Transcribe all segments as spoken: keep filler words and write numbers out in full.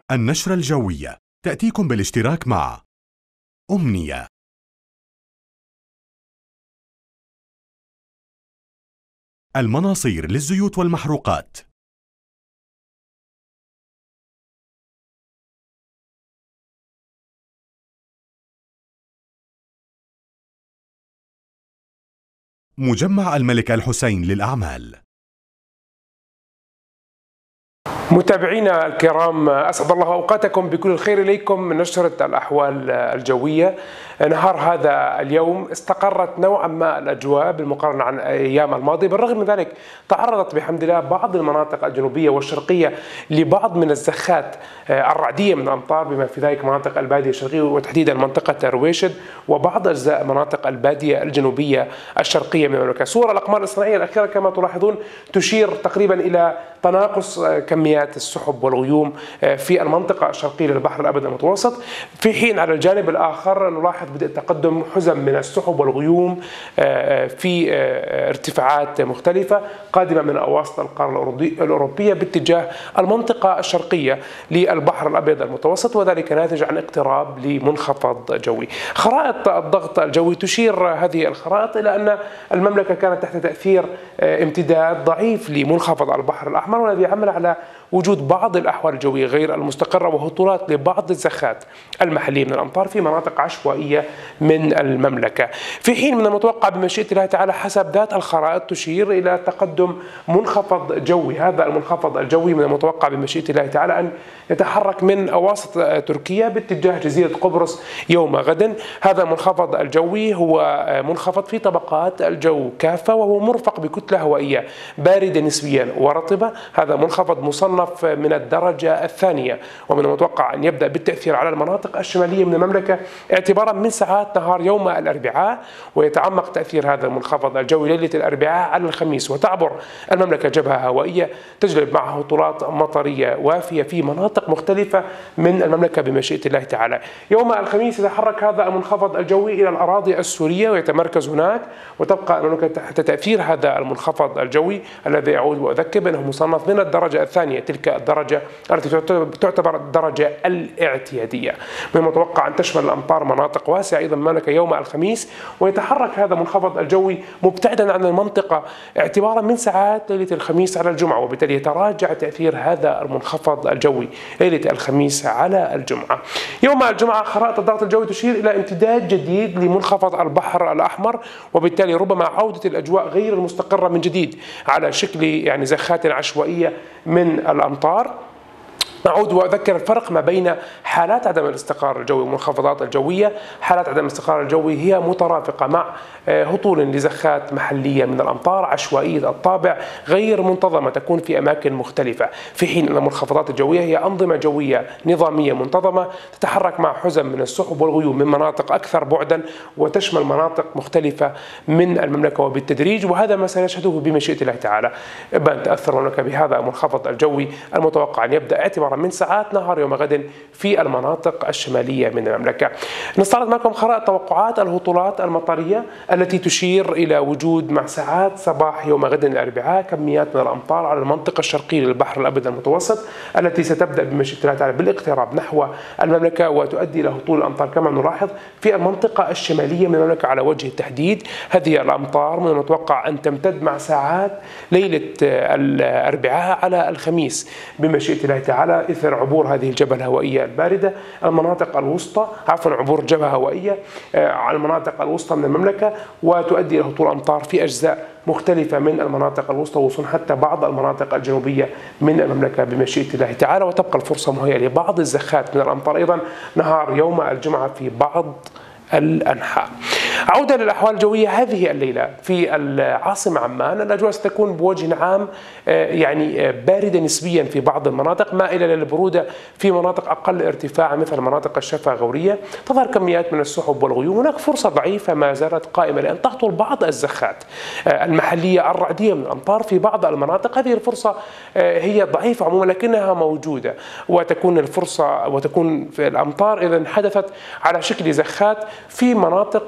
النشرة الجوية تأتيكم بالاشتراك مع أمنية. المناصير للزيوت والمحروقات. مجمع الملك الحسين للأعمال. متابعينا الكرام، أسعد الله أوقاتكم بكل الخير. إليكم من نشرة الأحوال الجوية. نهار هذا اليوم استقرت نوعا ما الأجواء بالمقارنة عن أيام الماضية، بالرغم من ذلك تعرضت بحمد الله بعض المناطق الجنوبية والشرقية لبعض من الزخات الرعدية من الأمطار، بما في ذلك مناطق البادية الشرقية وتحديدا منطقة رويشد وبعض أجزاء مناطق البادية الجنوبية الشرقية من المملكة. صور الأقمار الإصطناعية الأخيرة كما تلاحظون تشير تقريبا إلى تناقص كميات السحب والغيوم في المنطقة الشرقية للبحر الأبيض المتوسط، في حين على الجانب الآخر نلاحظ بدء تقدم حزم من السحب والغيوم في ارتفاعات مختلفة قادمة من أواسط القارة الأوروبية باتجاه المنطقة الشرقية للبحر الأبيض المتوسط، وذلك ناتج عن اقتراب لمنخفض جوي. خرائط الضغط الجوي تشير هذه الخرائط إلى أن المملكة كانت تحت تأثير امتداد ضعيف لمنخفض البحر الأحمر، والذي عمل على وجود بعض الأحوال الجوية غير المستقرة وهطولات لبعض الزخات المحلية من الأمطار في مناطق عشوائية من المملكة، في حين من المتوقع بمشيئة الله تعالى حسب ذات الخرائط تشير إلى تقدم منخفض جوي. هذا المنخفض الجوي من المتوقع بمشيئة الله تعالى أن يتحرك من أواسط تركيا باتجاه جزيرة قبرص يوم غد. هذا المنخفض الجوي هو منخفض في طبقات الجو كافة، وهو مرفق بكتلة هوائية باردة نسبيا ورطبة. هذا منخفض مصنف من الدرجة الثانية، ومن المتوقع أن يبدأ بالتأثير على المناطق الشمالية من المملكة اعتبارا من ساعات نهار يوم الأربعاء، ويتعمق تأثير هذا المنخفض الجوي ليلة الأربعاء على الخميس، وتعبر المملكة جبهة هوائية تجلب معها هطولات مطرية وافية في مناطق مختلفة من المملكة بمشيئة الله تعالى. يوم الخميس يتحرك هذا المنخفض الجوي إلى الأراضي السورية ويتمركز هناك، وتبقى المملكة تحت تأثير هذا المنخفض الجوي الذي يعود وأذكر بأنه مصنف من الدرجة الثانية، تلك الدرجة التي تعتبر الدرجة الاعتيادية. من المتوقع أن تشمل الأمطار مناطق واسعة أيضا من المملكة يوم الخميس، ويتحرك هذا المنخفض الجوي مبتعدا عن المنطقة اعتبارا من ساعات ليلة الخميس على الجمعة، وبالتالي يتراجع تأثير هذا المنخفض الجوي ليلة الخميس على الجمعة. يوم الجمعة خرائط الضغط الجوي تشير إلى امتداد جديد لمنخفض البحر الأحمر، وبالتالي ربما عودة الأجواء غير المستقرة من جديد على شكل يعني زخات عشوائية من الأمطار. نعود وأذكر الفرق ما بين حالات عدم الاستقرار الجوي والمنخفضات الجوية. حالات عدم الاستقرار الجوي هي مترافقة مع هطول لزخات محلية من الأمطار عشوائية الطابع غير منتظمة تكون في أماكن مختلفة، في حين أن المنخفضات الجوية هي أنظمة جوية نظامية منتظمة تتحرك مع حزم من السحب والغيوم من مناطق أكثر بعدا وتشمل مناطق مختلفة من المملكة وبالتدريج، وهذا ما سنشهده بمشيئة الله تعالى. بان تأثر المملكة بهذا المنخفض الجوي المتوقع أن يبدأ اعتبارا من ساعات نهار يوم غد في المناطق الشمالية من المملكة. نستعرض معكم خرائط توقعات الهطولات المطرية التي تشير إلى وجود مع ساعات صباح يوم غد الأربعاء كميات من الأمطار على المنطقة الشرقية للبحر الأبيض المتوسط، التي ستبدأ بمشيئة الله تعالى بالاقتراب نحو المملكة وتؤدي إلى هطول الأمطار كما نلاحظ في المنطقة الشمالية من المملكة على وجه التحديد. هذه الأمطار من المتوقع أن تمتد مع ساعات ليلة الأربعاء على الخميس بمشيئة الله تعالى إثر عبور هذه الجبهة الهوائية الباردة المناطق الوسطى عفوا عبور جبهة هوائية على المناطق الوسطى من المملكة، وتؤدي إلى هطول أمطار في أجزاء مختلفة من المناطق الوسطى وصولا حتى بعض المناطق الجنوبية من المملكة بمشيئة الله تعالى، وتبقى الفرصة مهيئة لبعض الزخات من الأمطار أيضا نهار يوم الجمعة في بعض الأنحاء. عودة للأحوال الجوية هذه الليلة في العاصمة عمان، الأجواء ستكون بوجه عام يعني باردة نسبيا في بعض المناطق، مائلة للبرودة في مناطق أقل ارتفاعا مثل مناطق الشفا غورية. تظهر كميات من السحب والغيوم، هناك فرصة ضعيفة ما زالت قائمة لأن تهطل بعض الزخات المحلية الرعدية من الأمطار في بعض المناطق. هذه الفرصة هي ضعيفة عموما لكنها موجودة، وتكون الفرصة وتكون في الأمطار إذا حدثت على شكل زخات في مناطق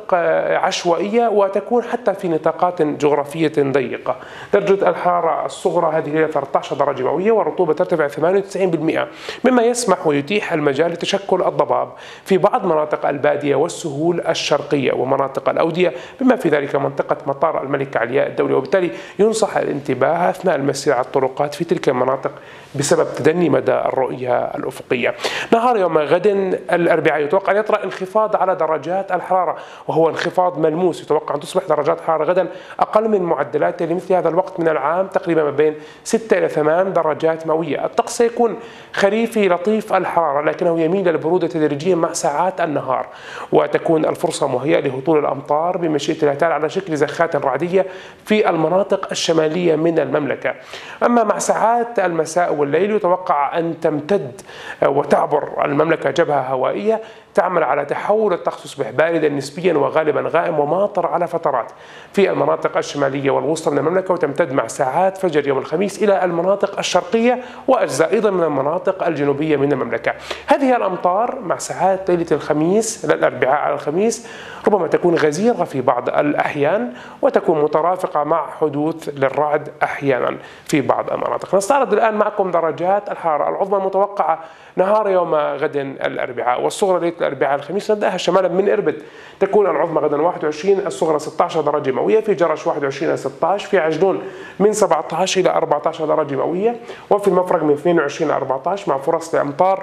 عشوائية وتكون حتى في نطاقات جغرافية ضيقة. درجة الحرارة الصغرى هذه الليلة ثلاثة عشر درجة مئوية والرطوبة ترتفع ثمانية وتسعين بالمئة، مما يسمح ويتيح المجال لتشكل الضباب في بعض مناطق البادية والسهول الشرقية ومناطق الأودية، بما في ذلك منطقة مطار الملكة علياء الدولي، وبالتالي ينصح الانتباه أثناء المسير على الطرقات في تلك المناطق بسبب تدني مدى الرؤية الأفقية. نهار يوم غد الأربعاء يتوقع أن يطرأ انخفاض على درجات الحرارة، وهو انخفاض ملموس. يتوقع أن تصبح درجات الحرارة غدا أقل من معدلات لمثل هذا الوقت من العام، تقريبا ما بين ستة إلى ثمان درجات مئوية. الطقس سيكون خريفي لطيف الحرارة، لكنه يميل للبرودة تدريجيا مع ساعات النهار، وتكون الفرصة مهيئة لهطول الأمطار بمشيئة الله تعالى على شكل زخات رعدية في المناطق الشمالية من المملكة. أما مع ساعات المساء والليل يتوقع أن تمتد وتعبر المملكة جبهة هوائية تعمل على تحول الطقس، يصبح باردا نسبيا وغالبا غائم وماطر على فترات في المناطق الشمالية والوسطى من المملكة، وتمتد مع ساعات فجر يوم الخميس إلى المناطق الشرقية وأجزاء أيضا من المناطق الجنوبية من المملكة. هذه الأمطار مع ساعات ليلة الخميس للأربعاء على الخميس ربما تكون غزيرة في بعض الأحيان، وتكون مترافقة مع حدوث للرعد أحيانا في بعض المناطق. نستعرض الآن معكم درجات الحرارة العظمى المتوقعة نهار يوم غد الأربعاء والصغرى ليلة الأربعاء الخميس. نبدأها شمالا من إربد، تكون العظمى غدا واحد وعشرين، الصغرى ستة عشر درجة مئوية، في جرش واحد وعشرين إلى ستة عشر، في عجلون من سبعة عشر إلى أربعة عشر درجة مئوية، وفي المفرق من اثنين وعشرين إلى أربعة عشر، مع فرص لأمطار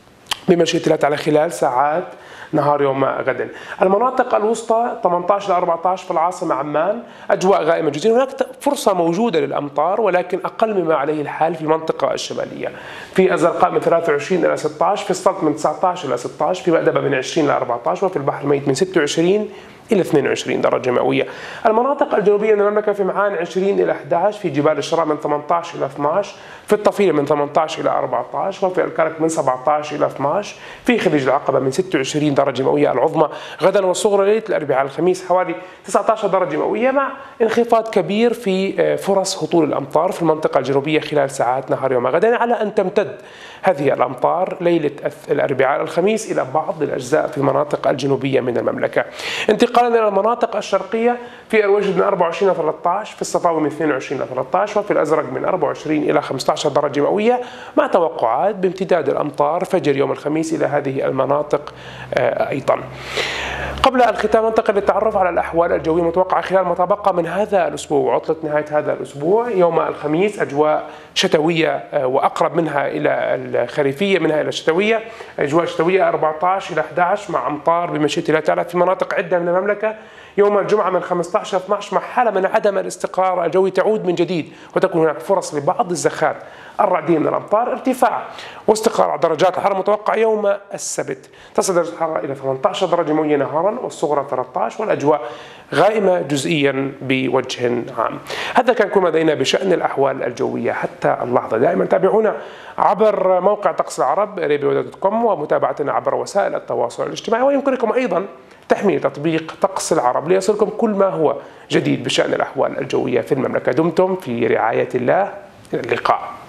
بمشيئة الله تعالى خلال ساعات نهار يوم غد. المناطق الوسطى ثمانية عشر إلى أربعة عشر في العاصمة عمان أجواء غائمة جزئيا، هناك فرصة موجودة للأمطار ولكن أقل مما عليه الحال في المنطقة الشمالية. في الزرقاء من ثلاثة وعشرين إلى ستة عشر، في السلط من تسعة عشر إلى ستة عشر، في مأدبة من عشرين إلى أربعة عشر، وفي البحر الميت من ستة وعشرين إلى اثنين وعشرين درجة مئوية. المناطق الجنوبية من المملكة في معان عشرين إلى أحد عشر، في جبال الشراء من ثمانية عشر إلى اثني عشر، في الطفيلة من ثمانية عشر إلى أربعة عشر، وفي الكرك من سبعة عشر إلى اثني عشر، في خليج العقبة من ستة وعشرين درجة مئوية العظمى غدا، والصغرى ليلة الأربعاء الخميس حوالي تسعة عشر درجة مئوية، مع انخفاض كبير في فرص هطول الأمطار في المنطقة الجنوبية خلال ساعات نهار يوم غدا، على أن تمتد هذه الأمطار ليلة الأربعاء الخميس إلى بعض الأجزاء في المناطق الجنوبية من المملكة. انتقالا إلى المناطق الشرقية، في الوجد من أربعة وعشرين إلى ثلاثة عشر، في الصفاوي من اثنين وعشرين إلى ثلاثة عشر، وفي الأزرق من أربعة وعشرين إلى خمسة عشر درجة مئوية، مع توقعات بامتداد الأمطار فجر يوم الخميس إلى هذه المناطق أيضا. قبل الختام ننتقل للتعرف على الأحوال الجوية المتوقعة خلال ما تبقى من هذا الأسبوع وعطلة نهاية هذا الأسبوع. يوم الخميس أجواء شتوية وأقرب منها إلى الخريفية منها إلى الشتوية، أجواء شتوية أربعة عشر إلى أحد عشر مع أمطار بمشيئة الله تعالى في مناطق عدة من المملكة. يوم الجمعة من خمسة عشر إلى اثني عشر مع حالة من عدم الاستقرار الجوي تعود من جديد، وتكون هناك فرص لبعض الزخات الرعدية من الأمطار. ارتفاع واستقرار درجات الحرارة المتوقع يوم السبت، تصل درجة الحرارة إلى ثمانية عشر درجة مئوية نهارا والصغرى ثلاثة عشر، والأجواء غائمة جزئيا بوجه عام. هذا كان كل ما لدينا بشأن الأحوال الجوية حتى اللحظة. دائما تابعونا عبر موقع طقس العرب ريبيو دوت كوم ومتابعتنا عبر وسائل التواصل الاجتماعي، ويمكنكم أيضا تحميل تطبيق طقس العرب ليصلكم كل ما هو جديد بشأن الأحوال الجوية في المملكة. دمتم في رعاية الله، إلى اللقاء.